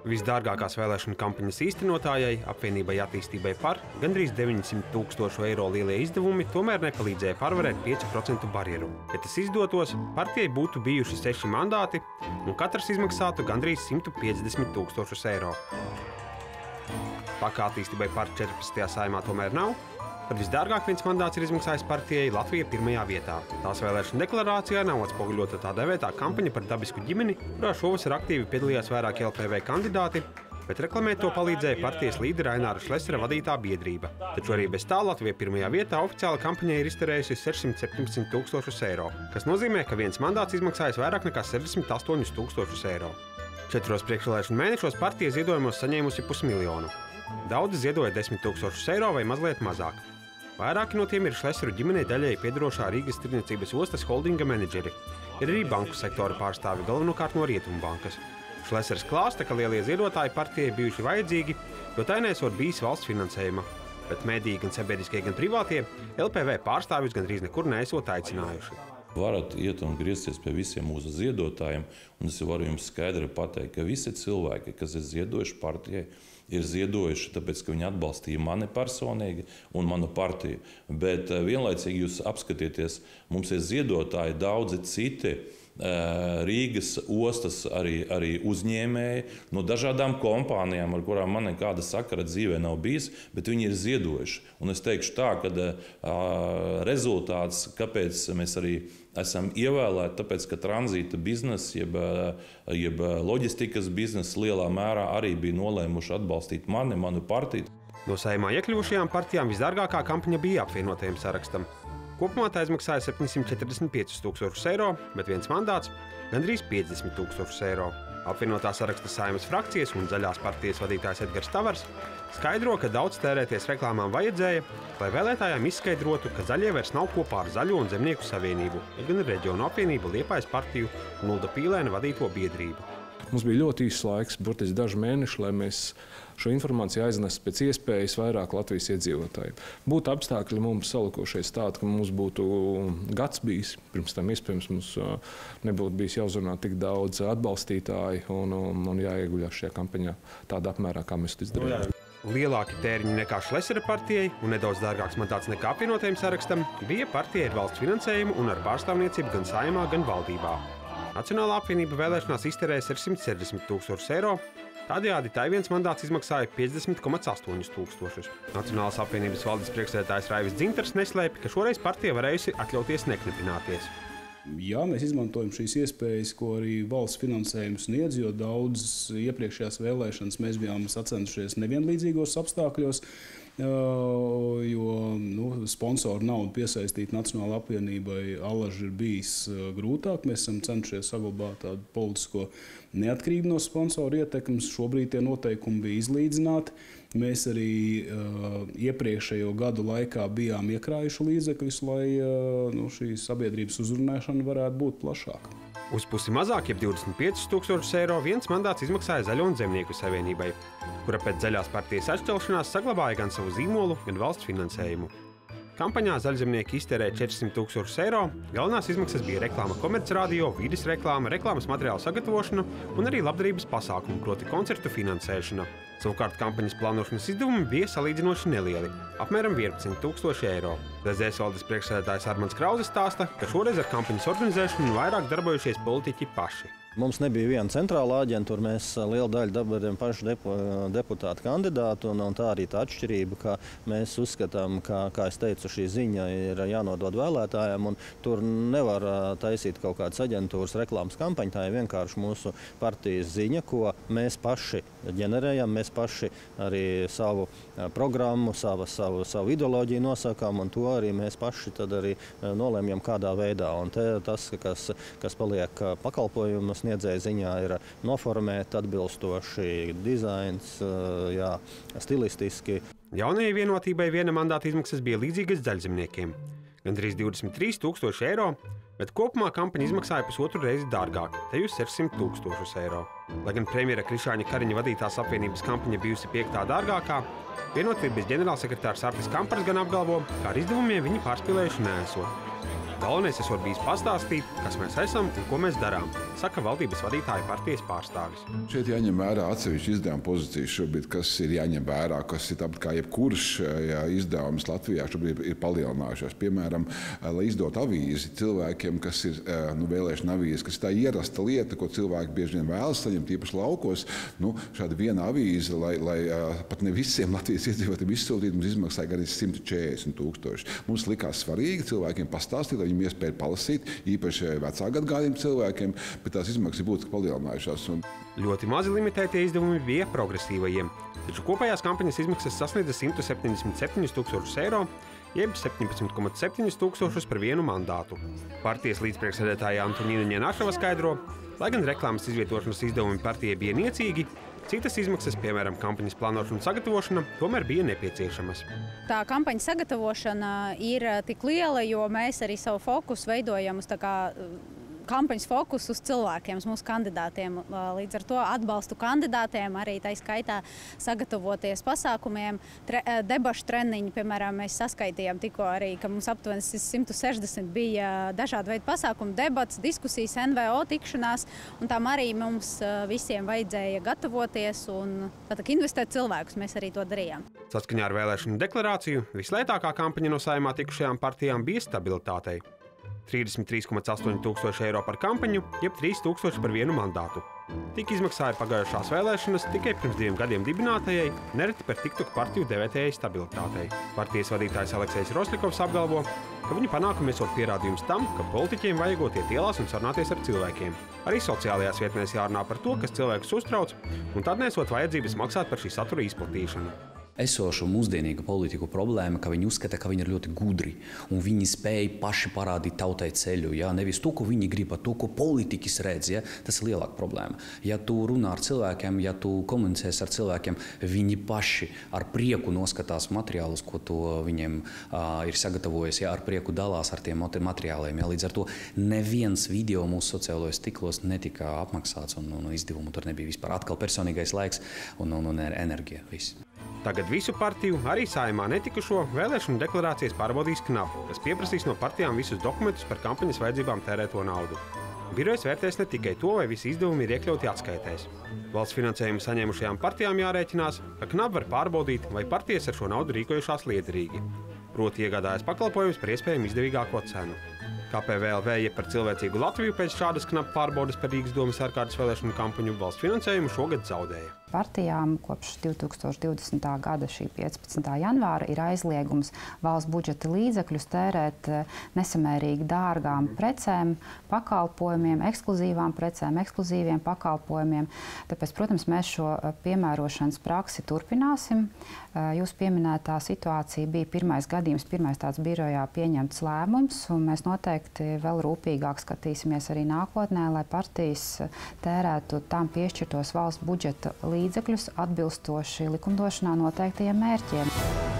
Visdārgākās vēlēšanu kampaņas īstenotājai, apvienībai attīstībai par gandrīz 900 000 eiro lielie izdevumi tomēr nepalīdzēja pārvarēt 5% barjeru. Ja tas izdotos, partijai būtu bijuši 6 mandāti un katrs izmaksātu gandrīz 150 000 eiro. Tā kā attīstībai par 14. saimā tomēr nav, tad visdārgāk viens mandāts ir izmaksājis partijai Latvija pirmajā vietā. Tās vēlēšana deklarācijā nav atspoguļota tā dēvētā kampaņa par dabisku ģimeni, kurā šovasar aktīvi piedalījās vairāki LPV kandidāti, bet reklamēt to palīdzēja partijas līdera Aināra Šlesera vadītā biedrība. Taču arī bez tā Latvija pirmajā vietā oficiāli kampaņai ir izterējusi 600–700 000 eiro, kas nozīmē, ka viens mandāts izmaksājis vairāk nekā 68 000 eiro. 4 priekšvēlēšanu mēnešos partija ziedojumos saņēmusi 500 000. Daudzi ziedoja 10 000 eiro vai mazliet mazāk. Vairāki no tiem ir Šleseru ģimenei daļēji piedarošā Rīgas tirdzniecības ostas holdinga menedžeri. Ir arī banku sektora pārstāvi, galvenokārt no Rietumbankas. Šlesers klāsta, ka lielie ziedotāji partijai bijuši vajadzīgi, jo tai nesot bijis valsts finansējuma. Bet mediji, gan sabiedriskie, gan privātie, LPV pārstāvjus gandrīz nekur neesot aicinājuši. Varat iet un griezties pie visiem mūsu ziedotājiem, un es varu jums skaidri pateikt, ka visi cilvēki, kas ir ziedojuši partijai, ir ziedojuši, tāpēc, ka viņi atbalstīja mani personīgi un manu partiju. Bet vienlaicīgi jūs apskatieties, mums ir ziedotāji daudzi citi, Rīgas ostas arī uzņēmēji no dažādām kompānijām, ar kurām man nekāda sakara dzīvē nav bijis, bet viņi ir ziedojuši. Un es teikšu tā, ka rezultāts, kāpēc mēs arī esam ievēlēti, tāpēc, ka tranzīta biznesa, jeb loģistikas biznesa lielā mērā arī bija nolēmuši atbalstīt mani, manu partiju. No Saeimā iekļuvušajām partijām visdārgākā kampaņa bija apvienotajiem sarakstam. Kopumā tā izmaksāja 745 000 eiro, bet viens mandāts gandrīz 50 000 eiro. Apvienotā saraksta Saeimas frakcijas un Zaļās partijas vadītājs Edgars Tavars skaidro, ka daudz tērēties reklāmām vajadzēja, lai vēlētājiem izskaidrotu, ka zaļie vairs nav kopā ar Zaļo un Zemnieku savienību, bet gan reģionu apvienību Liepājas partiju un Ulda Pīlēna vadīto biedrību. Mums bija ļoti īsts laiks, burtiski daži mēneši, lai mēs šo informāciju aiznestu pēc iespējas vairāk Latvijas iedzīvotājiem. Būtu apstākļi mums salikošies tādi, ka mums būtu gads bijis, pirms tam iespējams mums nebūtu bijis jāuzrunā tik daudz atbalstītāji un jāieguļās šajā kampaņā tādā apmērā, kā mēs to izdarījām. Lielāki tēriņi nekā Šlesera partijai un nedaudz dārgāks mandāts nekā apvienotajiem sarakstam bija partijai ar valsts finansējumu un ar pārstāvniecību gan Saeimā, gan valdībā. Nacionālā apvienība vēlēšanās izterēja 660 000 eiro, tādējādi tai viens mandāts izmaksāja 50,8 000. Nacionālās apvienības valdes priekšsēdētājs Raivis Dzintars neslēpj, ka šoreiz partija varējusi atļauties neknipināties. Jā, mēs izmantojam šīs iespējas, ko arī valsts finansējums sniedz, jo daudzas iepriekšējās vēlēšanas mēs bijām sacentušies nevienlīdzīgos apstākļos, jo sponsoru naudu piesaistīt Nacionālajai apvienībai alaži ir bijis grūtāk. Mēs esam cenšies saglabāt tādu politisko neatkarību no sponsoru ietekmes. Šobrīd tie noteikumi bija izlīdzināti. Mēs arī iepriekšējo gadu laikā bijām iekrājuši līdzekļus, lai šī sabiedrības uzrunāšana varētu būt plašāka. Uz pusi mazāk, jeb 25 000 eiro, viens mandāts izmaksāja Zaļo un Zemnieku savienībai, kura pēc Zaļās partijas atšķelšanās saglabāja gan savu zīmolu, gan valsts finansējumu. Kampaņā Zaļzemnieki iztērēja 400 000 eiro, galvenās izmaksas bija reklāma komercradio, vides reklāma, reklāmas materiālu sagatavošana un arī labdarības pasākumu, proti koncertu finansēšana. Savukārt kampaņas plānošanas izdevumi bija salīdzinoši nelieli, apmēram 11 000 eiro. DZS valdes priekšsēdētājs Armands Krauze stāsta, ka šoreiz ar kampaņas organizēšanu vairāk darbojušies politiķi paši. Mums nebija viena centrāla aģentūra, mēs lielu daļu dabūjām pašu deputātu kandidātu, un tā arī tā atšķirība, ka mēs uzskatām, kā es teicu, šī ziņa ir jānodod vēlētājiem, un tur nevar taisīt kaut kādas aģentūras reklāmas kampaņu, tā ir vienkārši mūsu partijas ziņa, ko mēs paši ģenerējam, mēs paši arī savu programmu, savu ideoloģiju nosakām, un to arī mēs paši tad arī nolēmjam kādā veidā. Un tas, kas paliek pakalpojumus sniedzēja ziņā, ir noformēt atbilstoši dizains, stilistiski. Jaunajai vienotībai viena mandāta izmaksas bija līdzīgas Zaļzemniekiem – gandrīz 23 000 eiro, bet kopumā kampaņa izmaksāja pusotru reizi dārgāk – te uz 600 000 eiro. Lai gan premjera Krišāņa Kariņa vadītās apvienības kampaņa bijusi 5. dārgākā, vienotības ģenerālsekretārs Artis Kampars gan apgalvo, ka ar izdevumiem viņi pārspīlējuši neesot. Galvenais esot bijis pastāstīt, kas mēs esam un ko mēs darām. saka valdības vadītāja partijas pārstāvis. Šeit jāņem vērā atsevišķi izdevuma pozīcijas šobrīd, kas ir jāņem vērā, kas ir tāpat kā jebkurš izdevums Latvijā šobrīd ir palielinājušās. Piemēram, lai izdot avīzi cilvēkiem, kas ir vēlēšana avīze, kas ir tā ierasta lieta, ko cilvēki bieži vien vēlas saņemt, īpaši laukos. Šāda viena avīze, lai pat ne visiem Latvijas iedzīvotājiem izsūtīt, mums izmaksāja arī 140 000. Mums likās svarīgi cilvēkiem pastāstīt, lai viņiem iespēja palasīt, īpaši vecā gadagājuma cilvēkiem, bet tās izmaksas būtiski palielinājušās. Ļoti mazi limitētie izdevumi bija progresīvajiem, taču kopējās kampaņas izmaksas sasniedza 177 000 eiro, jeb 17,7 tūkstošus par vienu mandātu. Partijas līdzpriekšsēdētāja Antonīna Ņenašava skaidro, lai gan reklāmas izvietošanas izdevumi partijai bija niecīgi, citas izmaksas, piemēram, kampaņas plānošana un sagatavošana, tomēr bija nepieciešamas. Tā kampaņas sagatavošana ir tik liela, jo mēs arī savu fokusu veidojam uz kampaņas fokusu uz cilvēkiem, uz mūsu kandidātiem. Līdz ar to atbalstu kandidātiem, arī tā skaitā sagatavoties pasākumiem. Debašu treniņi, piemēram, mēs saskaitījām tikko arī, ka mums aptuveni 160 bija dažādu veidu pasākumu, debats, diskusijas, NVO tikšanās, un tām arī mums visiem vajadzēja gatavoties un investēt cilvēkus. Mēs arī to darījām. Saskaņā ar vēlēšanu deklarāciju vislētākā kampaņa no Saeimā tikušajām partijām bija stabilitātei. 33,8 tūkstoši eiro par kampaņu, jeb 3 000 par vienu mandātu. Tik izmaksāja pagājušās vēlēšanas tikai pirms 2 gadiem dibinātajai, nereti par TikTok partiju devētējai stabilitātei. Partijas vadītājs Aleksejs Rosļikovs apgalvo, ka viņa panākumi esot pierādījums tam, ka politiķiem vajagot iet ielās un sarunāties ar cilvēkiem. Arī sociālajās vietnēs jārunā par to, kas cilvēkus uztrauc, un tad nesot vajadzības maksāt par šī satura izplatīšanu. Esošu mūsdienīgu politiku problēma, ka viņi uzskata, ka viņi ir ļoti gudri un viņi spēj paši parādīt tautai ceļu. Ja? Nevis to, ko viņi grib, to, ko politiķis redz. Ja? Tas ir lielāka problēma. Ja tu runā ar cilvēkiem, ja tu komunicēsi ar cilvēkiem, viņi paši ar prieku noskatās materiālus, ko tu viņiem ir sagatavojis, ja? Ar prieku dalās ar tiem materiāliem. Ja? Līdz ar to neviens video mūsu sociālajos tīklos netika apmaksāts un izdevumu tur nebija vispār. Atkal personīgais laiks un enerģija. Viss. Tagad visu partiju, arī Saeimā netikušo, vēlēšanu deklarācijas pārbaudīs KNAP, kas pieprasīs no partijām visus dokumentus par kampaņas vajadzībām tērēto naudu. Birojs vērtēs ne tikai to, vai visi izdevumi ir iekļauti atskaitēs. Valsts finansējumu saņēmušajām partijām jārēķinās, ka KNAP var pārbaudīt, vai partijas ar šo naudu rīkojušās liederīgi. Proti iegādājas pakalpojumus par iespējami izdevīgāko cenu. KPVLV jeb par cilvēcīgu Latviju pēc šādas KNAP pārbaudes par Rīgas domas ārkārtas vēlēšanu kampaņu valsts finansējumu šogad zaudēja. Partijām kopš 2020. gada šī 15. janvāra ir aizliegums valsts budžeta līdzekļus tērēt nesamērīgi dārgām precēm, pakalpojumiem, ekskluzīvām precēm, ekskluzīviem pakalpojumiem. Tāpēc, protams, mēs šo piemērošanas praksi turpināsim. Jūs pieminētā situācija bija pirmais gadījums, pirmais tāds birojā pieņemts lēmums, un mēs noteikti vēl rūpīgāk skatīsimies arī nākotnē, lai partijas tērētu tām piešķirtos valsts budžeta līdzekļus atbilstoši likumdošanā noteiktajiem mērķiem.